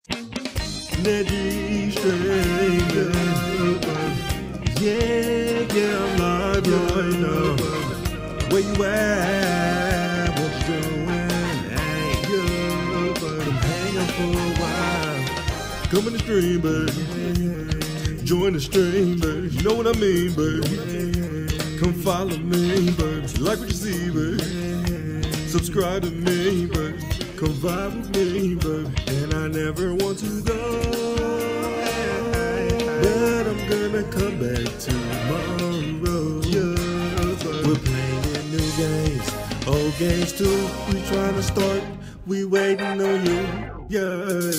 Energy streaming. Yeah, I'm live right now. Where you at? What you doing? Ain't good, but I'm hanging for a while. Come in the stream, baby. Join the stream, baby. You know what I mean, baby. Come follow me, baby. Like what you see, baby. Subscribe to me, baby. Come vibe with me, baby. And I never want to go, but I'm gonna come back tomorrow. Yeah, we're playing new games, old games too. We trying to start, we waiting on you. Yeah.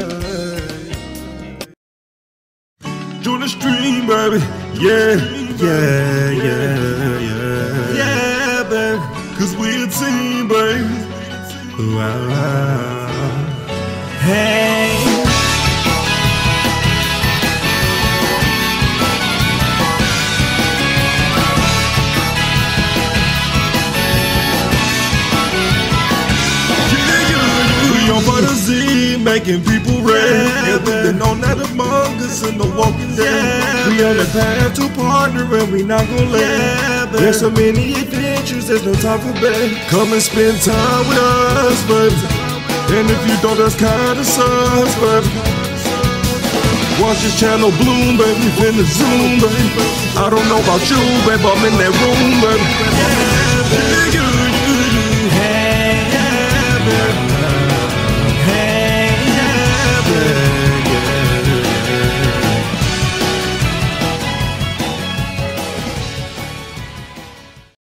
Join the stream, baby. Yeah, baby. Cause we a team, baby. Wow. Hey. We on by the Z, making people red. Yeah, we've been on that Among Us and The Walking Dead. We on the path to partner and we not gonna let. There's so many adventures, there's no time for bed. Come and spend time with us, baby. And if you don't, that's kinda sus, baby. Watch this channel bloom, baby. We finna zoom, baby. I don't know about you, baby, I'm in that room, baby.